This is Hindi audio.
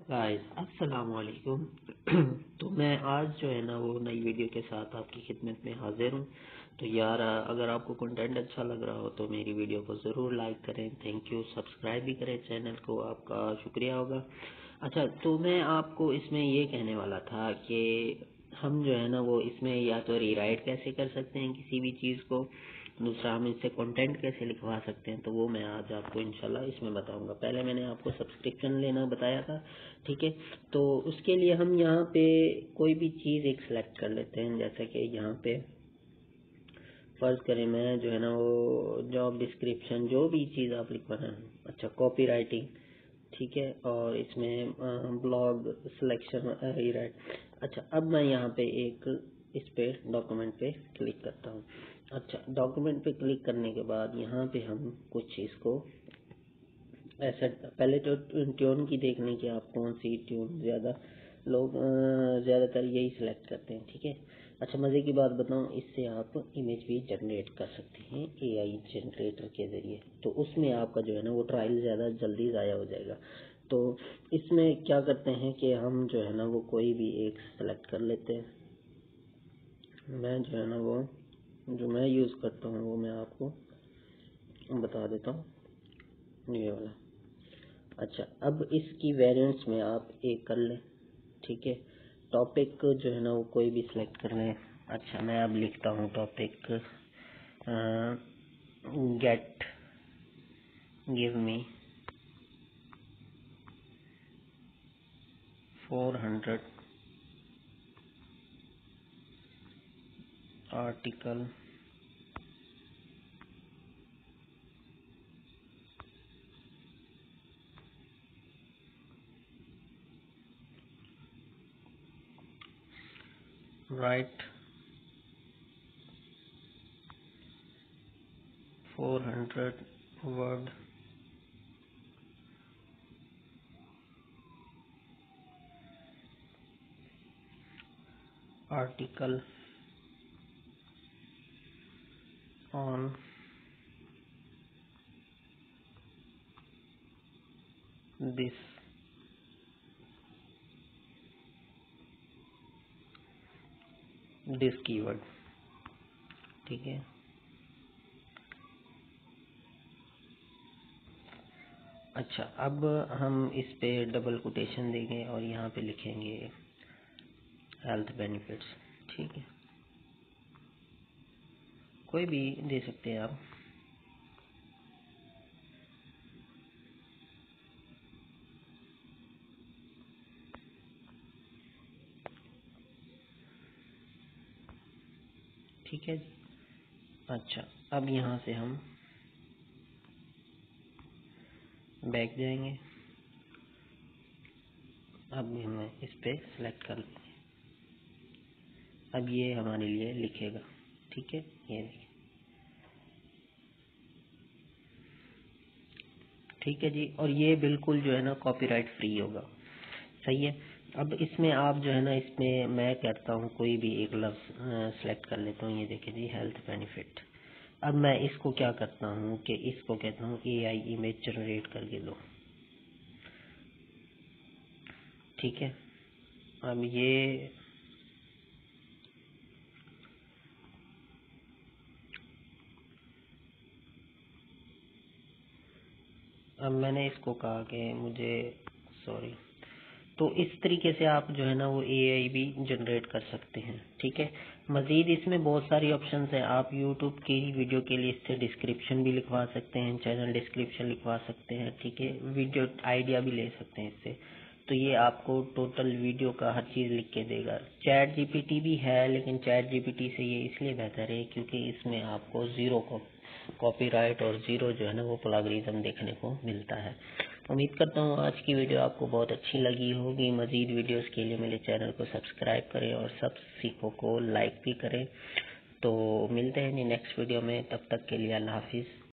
गाइस अस्सलाम वालेकुम। तो मैं आज जो है ना वो नई वीडियो के साथ आपकी खिदमत में हाजिर हूँ। तो यार अगर आपको कंटेंट अच्छा लग रहा हो तो मेरी वीडियो को ज़रूर लाइक करें, थैंक यू। सब्सक्राइब भी करें चैनल को, आपका शुक्रिया होगा। अच्छा, तो मैं आपको इसमें ये कहने वाला था कि हम जो है ना वो इसमें या तो रीराइट कैसे कर सकते हैं किसी भी चीज़ को, दूसरा हम इससे कंटेंट कैसे लिखवा सकते हैं, तो वो मैं आज आपको इंशाल्लाह इसमें बताऊंगा। पहले मैंने आपको सब्सक्रिप्शन लेना बताया था, ठीक है। तो उसके लिए हम यहाँ पे कोई भी चीज़ एक सिलेक्ट कर लेते हैं, जैसे कि यहाँ पे फर्ज करें मैं जो है ना वो जॉब डिस्क्रिप्शन जो भी चीज़ आप लिखवाना है, अच्छा कॉपी राइटिंग, ठीक है, और इसमें ब्लॉग सिलेक्शन रीराइट। अच्छा, अब मैं यहाँ पे एक इस पे डॉक्यूमेंट पे क्लिक करता हूँ। अच्छा, डॉक्यूमेंट पे क्लिक करने के बाद यहाँ पे हम कुछ इसको ऐसा पहले तो ट्यून की देखने की, आप कौन सी ट्यून ज़्यादा लोग ज़्यादातर यही सिलेक्ट करते हैं, ठीक है। अच्छा, मज़े की बात बताऊँ, इससे आप इमेज भी जनरेट कर सकते हैं एआई जनरेटर के ज़रिए। तो उसमें आपका जो है ना वो ट्रायल ज़्यादा जल्दी ज़ाया हो जाएगा। तो इसमें क्या करते हैं कि हम जो है ना वो कोई भी एक सेलेक्ट कर लेते हैं। मैं जो है ना वो जो मैं यूज़ करता हूँ वो मैं आपको बता देता हूँ, ये वाला। अच्छा, अब इसकी वेरिएंट्स में आप एक कर लें, ठीक है। टॉपिक जो है ना वो कोई भी सिलेक्ट कर लें। अच्छा, मैं अब लिखता हूँ topic get give me 400 article write 400 word article on this keyword, ठीक है। अच्छा, अब हम इस पे डबल कोटेशन देंगे और यहाँ पे लिखेंगे हेल्थ बेनिफिट्स, ठीक है। कोई भी दे सकते हैं आप। ठीक है जी। अच्छा, अब यहाँ से हम बैक जाएंगे। अब हमें इस पे सेलेक्ट कर लेंगे। अब ये हमारे लिए लिखेगा, ठीक है। ये देखिए, ठीक है जी। और ये बिल्कुल जो है ना कॉपीराइट फ्री होगा, सही है। अब इसमें आप जो है ना इसमें मैं कहता हूँ कोई भी एक लफ्ज़ सेलेक्ट कर लेता हूँ। ये देखिए जी, हेल्थ बेनिफिट। अब मैं इसको क्या करता हूँ कि इसको कहता हूँ एआई इमेज जनरेट करके दो, ठीक है। अब ये अब मैंने इसको कहा कि मुझे सॉरी। तो इस तरीके से आप जो है ना वो एआई भी जनरेट कर सकते हैं, ठीक है। मज़ीद इसमें बहुत सारी ऑप्शंस हैं। आप यूट्यूब की वीडियो के लिए इससे डिस्क्रिप्शन भी लिखवा सकते हैं, चैनल डिस्क्रिप्शन लिखवा सकते हैं, ठीक है। वीडियो आइडिया भी ले सकते हैं इससे। तो ये आपको टोटल वीडियो का हर चीज़ लिख के देगा। चैट जीपीटी भी है, लेकिन चैट जीपीटी से ये इसलिए बेहतर है क्योंकि इसमें आपको ज़ीरो कॉपीराइट और ज़ीरो जो है ना वो प्लगरिज्म देखने को मिलता है। उम्मीद करता हूँ आज की वीडियो आपको बहुत अच्छी लगी होगी। मज़ीद वीडियोस के लिए मेरे चैनल को सब्सक्राइब करें और सब सीखों को लाइक भी करें। तो मिलते हैं जी नेक्स्ट वीडियो में, तब तक के लिए अल्लाह हाफिज़।